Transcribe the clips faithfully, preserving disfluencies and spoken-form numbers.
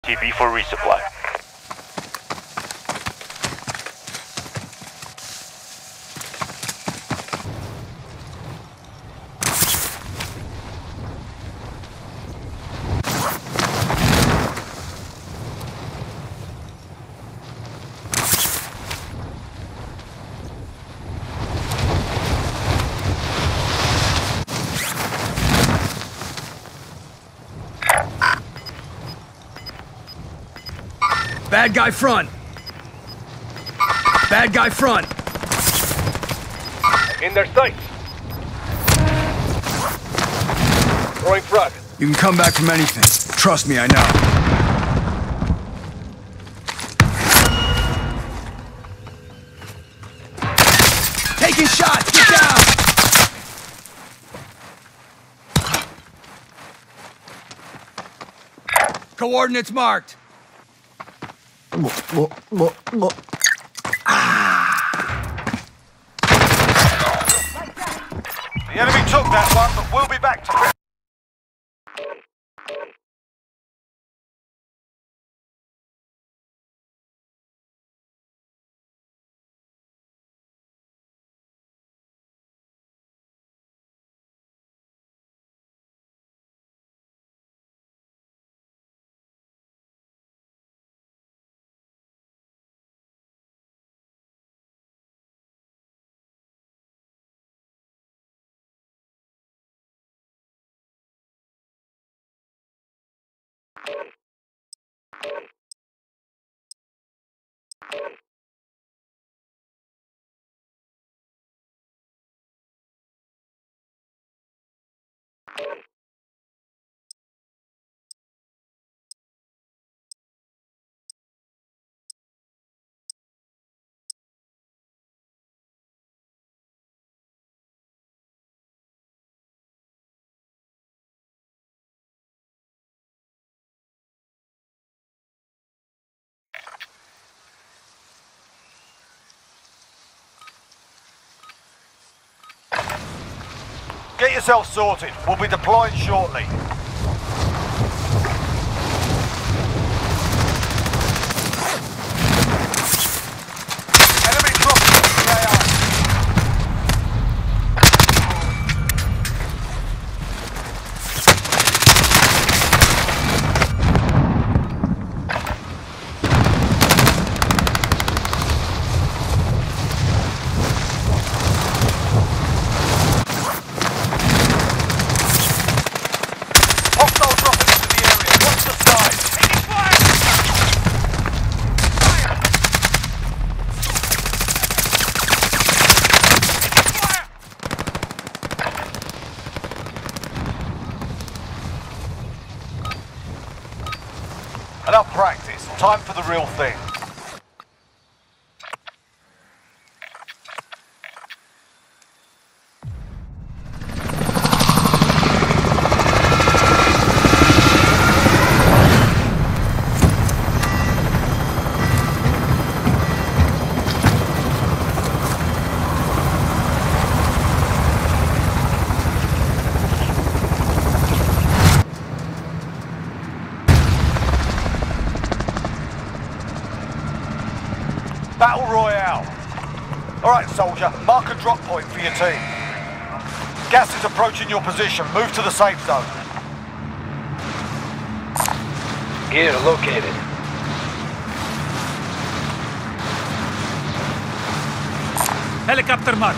T V for resupply. Bad guy front! Bad guy front! In their sights! Throwing frag. You can come back from anything. Trust me, I know. Taking shots! Get down! Coordinates marked. The enemy took that one, but we'll be back to... Get yourself sorted. We'll be deploying shortly. Enemy dropping into the A O. Hostile dropping into the area. Watch the side. Taking fire! Fire! Fire! Enough practice. Time for the real thing. Battle Royale. Alright, soldier, mark a drop point for your team. Gas is approaching your position. Move to the safe zone. Gear located. Helicopter marked.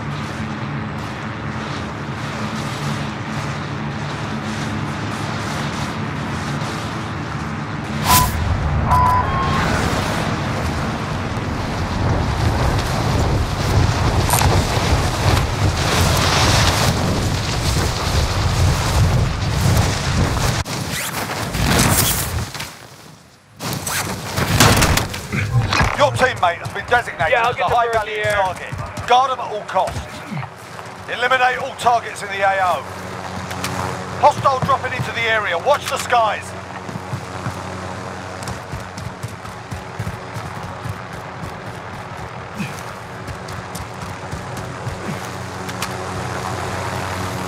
Your teammate has been designated Yeah, I'll as get a the high bird value in the air. target. Guard them at all costs. Eliminate all targets in the A O. Hostile dropping into the area. Watch the skies.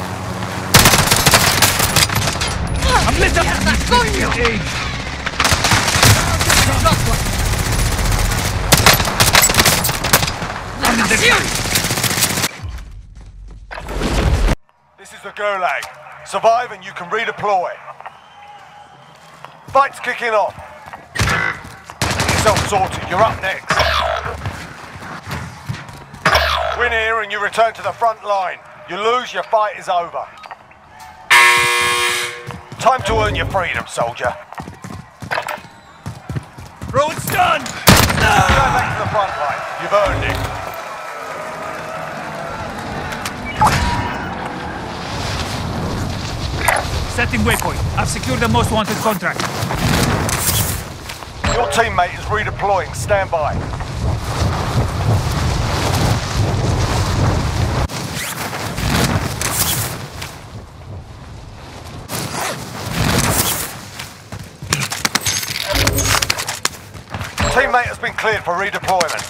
I'm lit up! Age. this way. This is the Gulag. Survive and you can redeploy. Fight's kicking off. Get yourself sorted, you're up next. Win here and you return to the front line. You lose, your fight is over. Time to earn your freedom, soldier. Road's done! Go back to the front line. You've earned it. Setting waypoint. I've secured the most wanted contract. Your teammate is redeploying. Stand by. Teammate has been cleared for redeployment.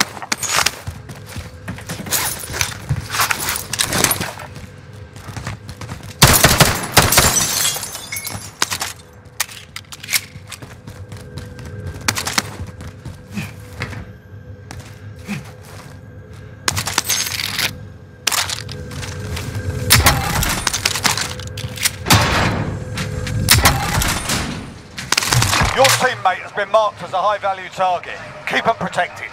Your teammate has been marked as a high-value target. Keep them protected.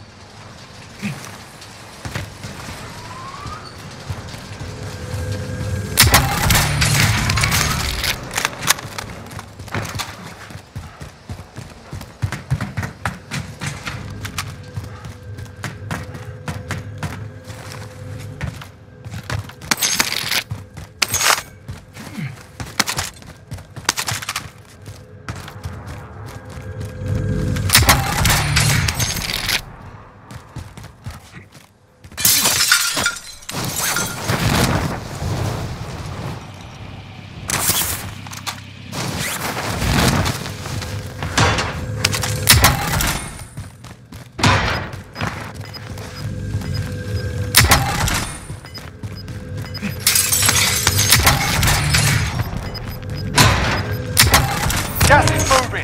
Gas is moving.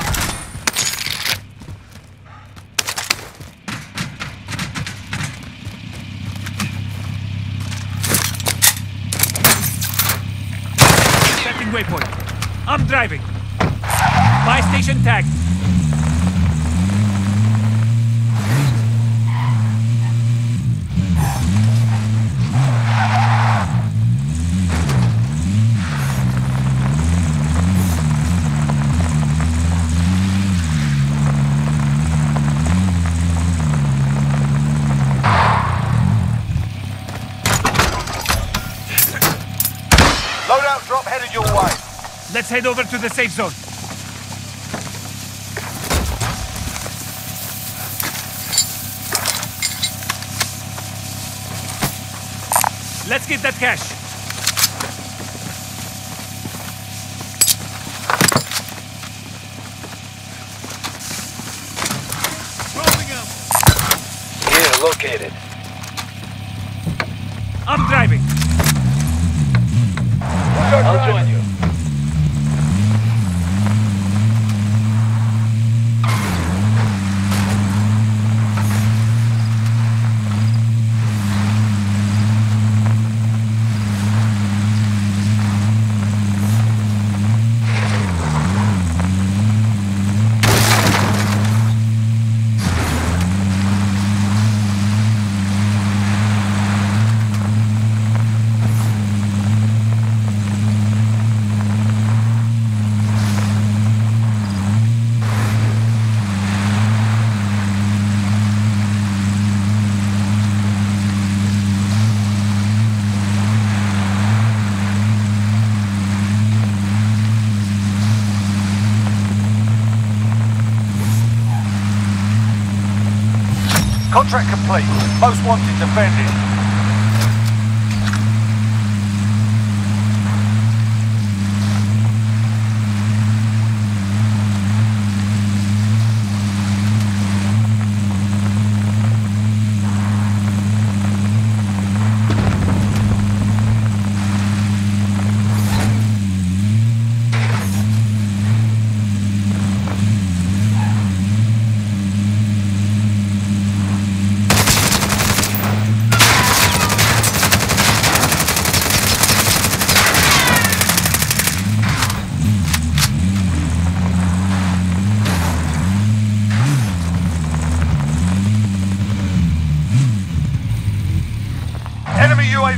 Setting waypoint. I'm driving. Buy station tagged. Loadout drop headed your way. Let's head over to the safe zone. Let's get that cash. Gear located. I'm driving. I'll join you. Contract complete. Most wanted defended.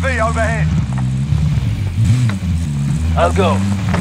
V overhead. I'll go.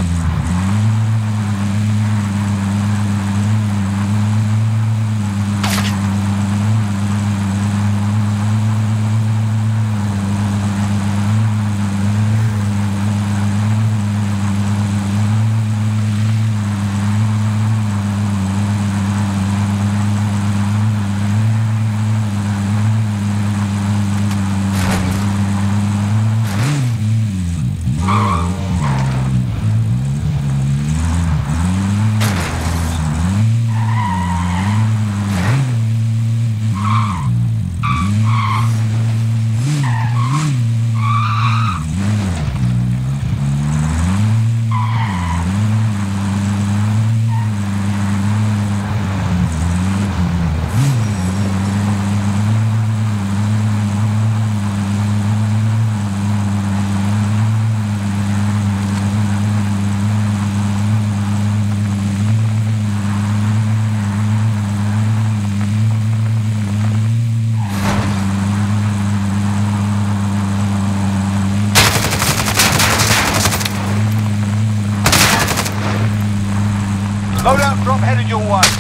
Loadout drop headed your way.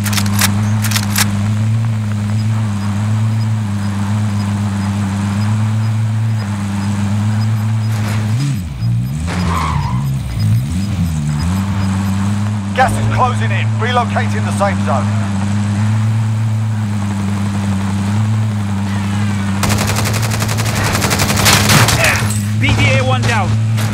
Gas is closing in. Relocating the safe zone. B D A one down.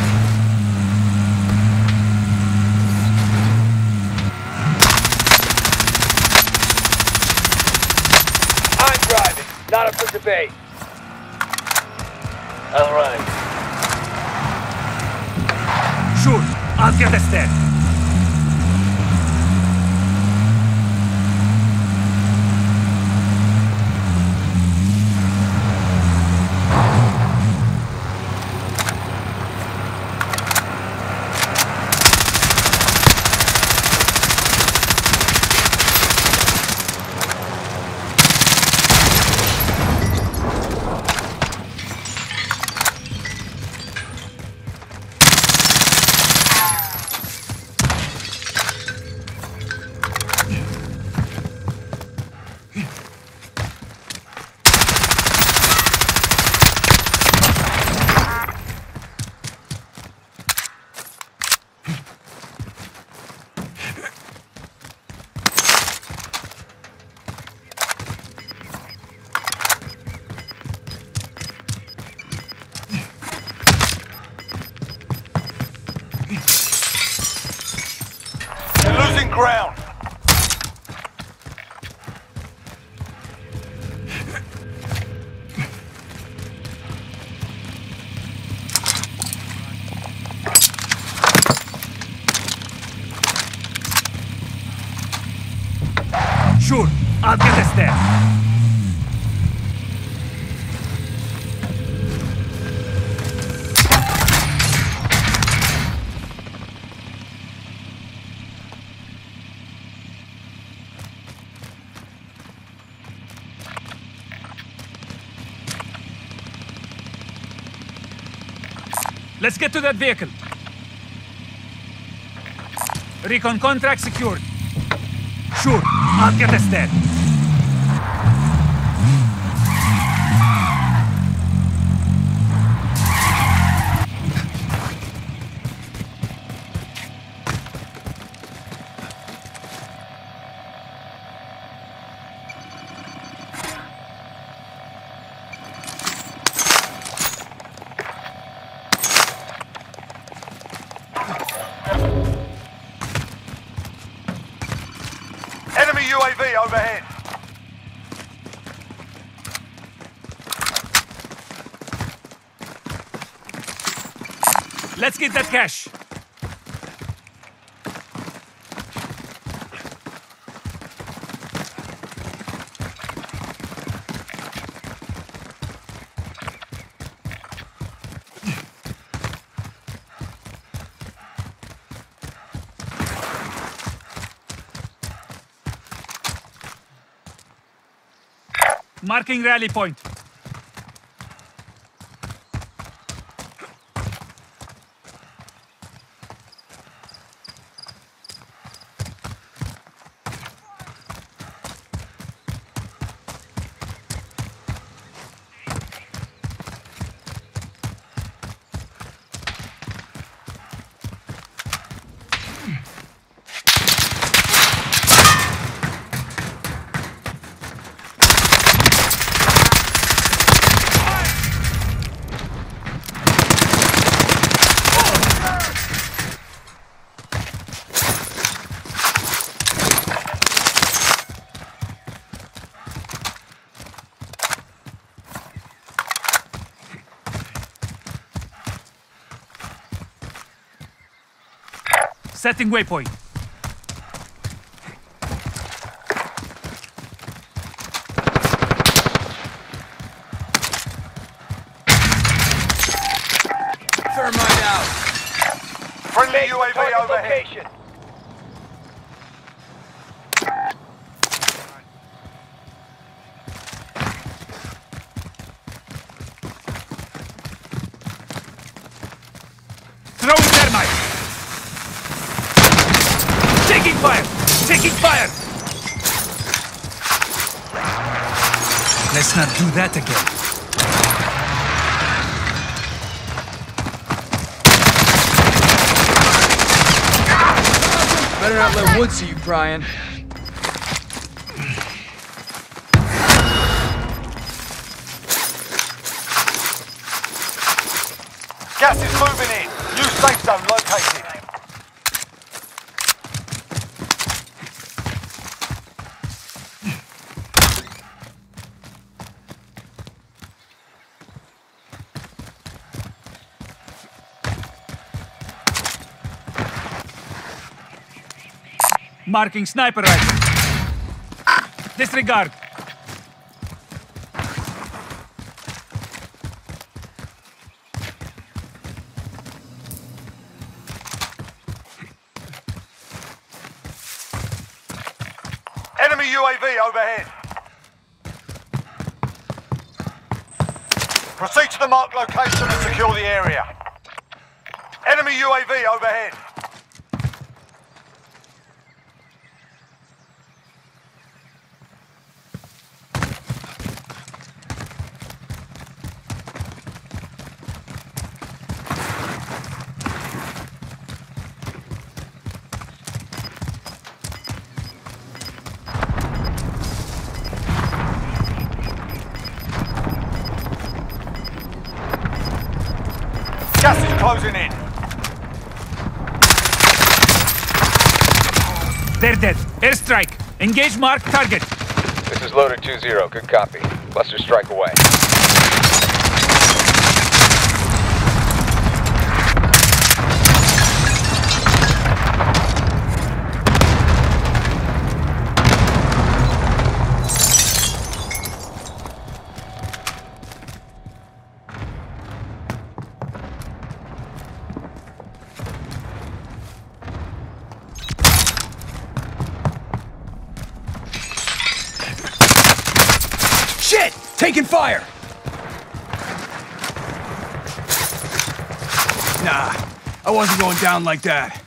I'm driving, not up for debate. All right. Sure, I'll get us there. You're losing ground. Sure, I'll get us there. Let's get to that vehicle. Recon contract secured. Sure, I'll get us there. Enemy U A V overhead. Let's get that cash. Marking rally point. Setting waypoint. Thermite out. Friendly U A V Target overhead. location. Throwing thermite. Taking fire. Taking fire. Let's not do that again. Better not let Wood see you crying. Gas is moving in. New safe zone located. Marking sniper rifle. Disregard. Enemy U A V overhead. Proceed to the marked location and secure the area. Enemy U A V overhead. Gas is closing in. They're dead. Airstrike. Engage marked target. This is Loader two zero. Good copy. Buster strike away. Shit! Taking fire! Nah, I wasn't going down like that.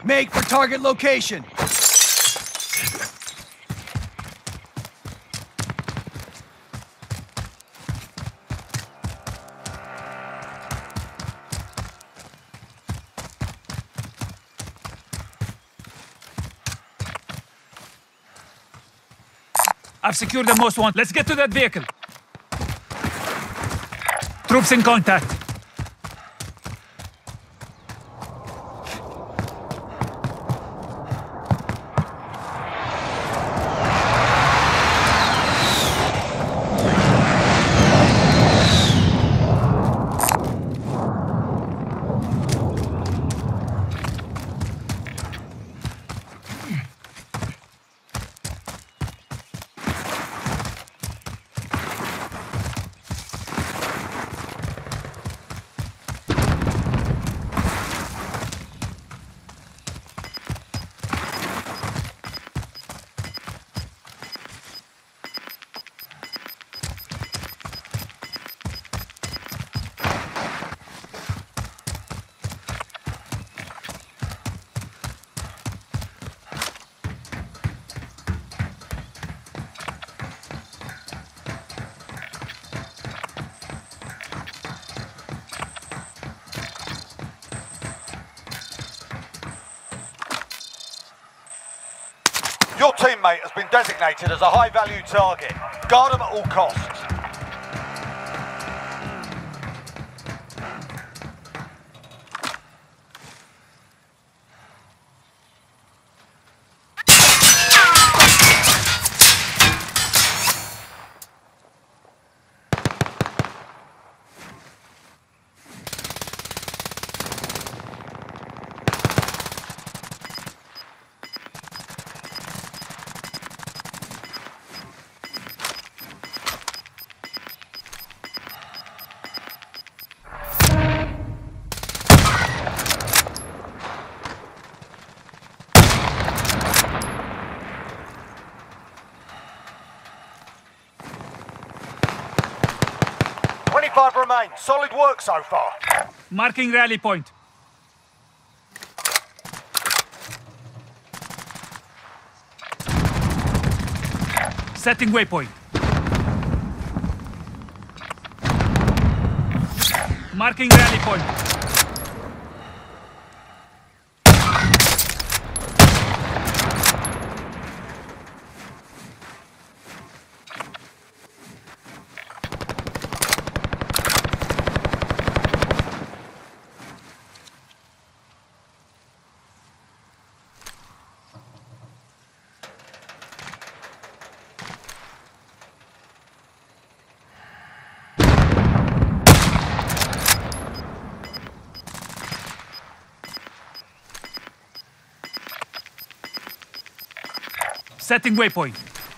Make for target location. I've secured the most wanted. Let's get to that vehicle. Troops in contact. Your teammate has been designated as a high-value target. Guard them at all costs. twenty-five remain. Solid work so far. Marking rally point. Setting waypoint. Marking rally point. Setting waypoint.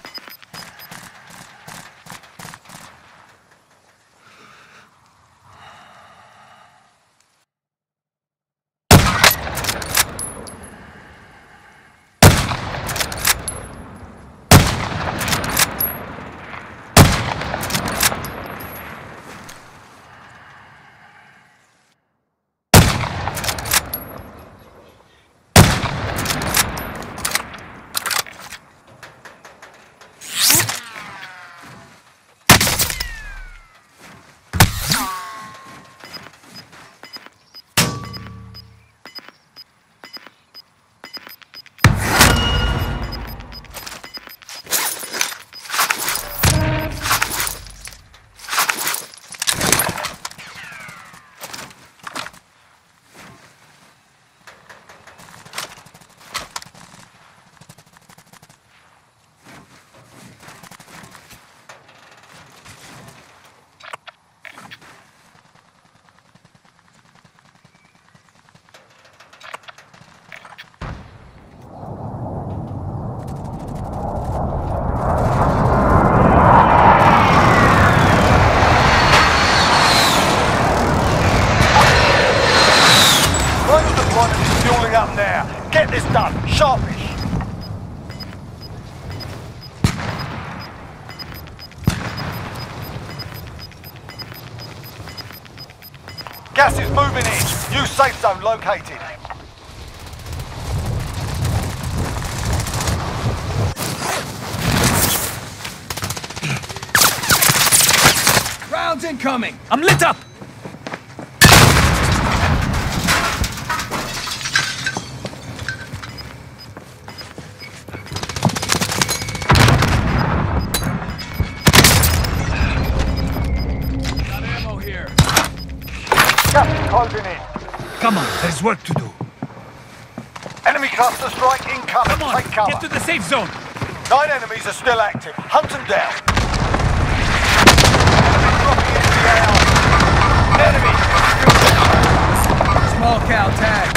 Up there. Get this done. Sharpish. Gas is moving in. New safe zone located. Rounds incoming! I'm lit up! Got ammo here. Gas is closing in. Come on, there's work to do. Enemy cluster strike incoming. Come on, Take cover. get to the safe zone. Nine enemies are still active. Hunt them down. Enemy dropping into the A R. Enemy! Small cow tag.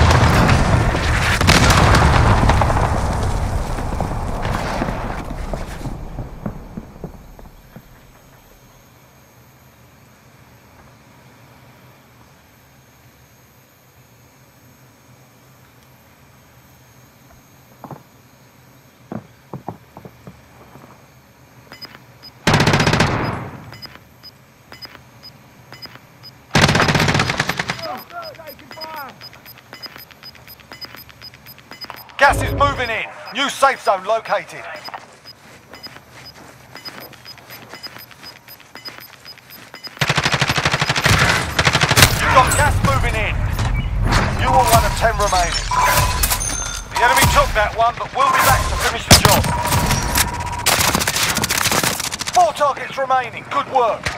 Gas is moving in. New safe zone located. You've got gas moving in. You are one of ten remaining. The enemy took that one, but we'll be back to finish the job. Four targets remaining. Good work.